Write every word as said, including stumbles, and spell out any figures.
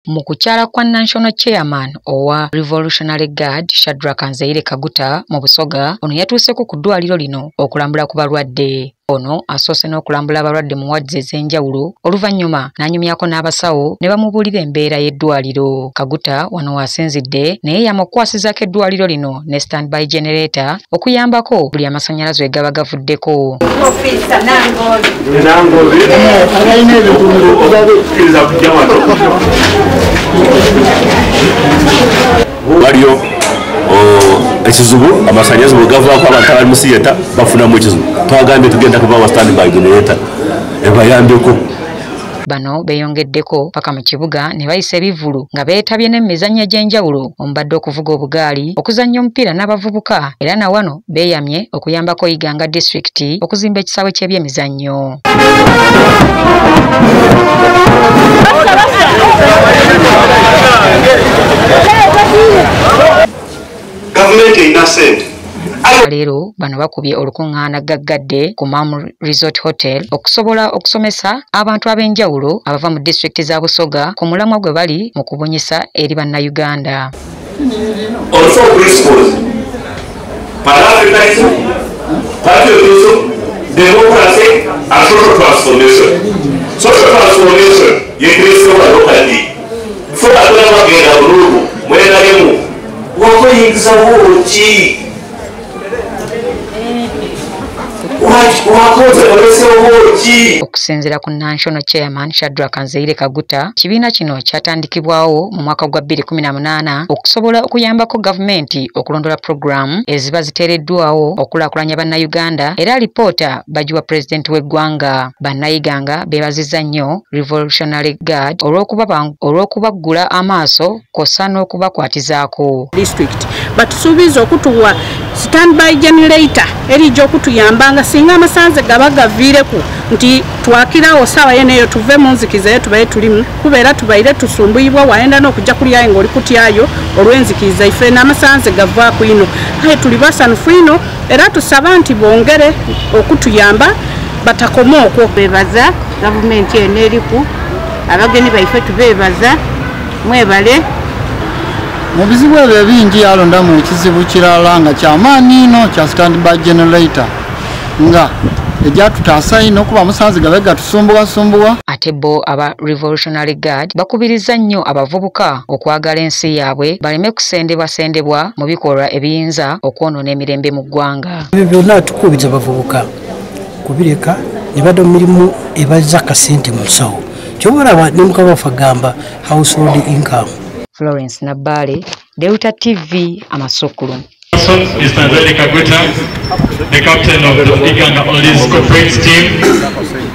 mu kukyala kwa National Chairman owa Revolutionary Guard Shadrack Nzeire Kaguta mu Busoga ono yatuuseko ku ddwaliro lino okulambula ku balwadde. Ono asoose n'okulambula abalwadde mu wadzi ez'enjawulo oluvannyuma n'anyumyako n'abasawo ne bamubuulira embeera y'eddwaliro. Kaguta wano wasinzidde naye yamukwasizaako eddwaliro lino ne standby generator okuyambako buli amasannyalaze we gaba gavuddeko. waliyo ekizibu amasannyalaze bwe gavaako abantu abali mu siyeta bafunamu ekizibu twagambye tugenda kuba wa standby generator ebayambeko. Bano beyongeddeko paka mu kibuga ne bayisa ebivulu nga beetabye n'emizannyo egy'enjawulo omubadde okuvuga obugaali okuzannya omupiira n'abavubuka era na wano beeyamye okuyambako Iganga District okuzimba ekisaawe ky'ebyemizannyo. Leero bano bakubye olukungaana gaggadde ku Mam Resort Hotel okusobola okusomesa abantu ab'enjawulo abava mu disitulikiti za Busoga ku mulamwa gwe bali mu kubunyisa eri bannayuganda. Also principles, Pan-Africanism, patriotism, democracy, and social transformation. Social transformation, you can see what locally. For a little bit of rule, when I am, what are you saying? Okusinziira ku National Chairman Shadrack Nzeire Kaguta, kibiina kino kyatandikibwawo mu mwaka gwa bbiri kumi na munaana okusobola okuyambako gavumenti okulondola programu eziba ziteereddwawo okulaakulanya bannayuganda era alipoota bagiwa pulezidenti w'eggwanga. Bannayiganga beebazizza nnyo Revolutionary Guard olw'okubaggula amaaso kw'ossa n'okubakwatizaako. District batusuubiza okutuwa standby generator erijja okutuyambanga singa amasanze gaba gaviireku nti twakirawo saawa yeneeyo tuve mu nzikiriza tubaye tulimu kubeera tubaire tusumbuyibwa wayenda n'okujja kulyayo ng'oli kutyayo olw'enzikiriza ife n'amasanze gavaaku ino aye tuli basanufu ino era tusaba nti bongere okutuyamba batakoma okwo. Beebaza gavumenti eno eriku abagenyi baife tubeebaza mwebale. Mu bizibu ebyo bingi yalondamu ekizibu kirala nga kyamaanyi ino kya standby generator nga ejatutaasa ino kuba musanze gabe gatusumbuwasumbuwa. Ate bo aba Revolutionary Guard bakubiriza nnyo abavubuka okwagala ensi yaabwe baleme kusendebwasendebwa mu bikolwa ebiyinza okwonoona emirembe mu ggwanga. Ebyo byonna tukubiriza abavubuka kubireka ne badda mu mirimu ebazza akasente mu nsawo kyobalaba ne mukabafa gamba household income. Florence Nabale, Delta T V, Amasukulu. Mister Nzeire Kaguta, the captain of the Iganga Oldies Corporate team.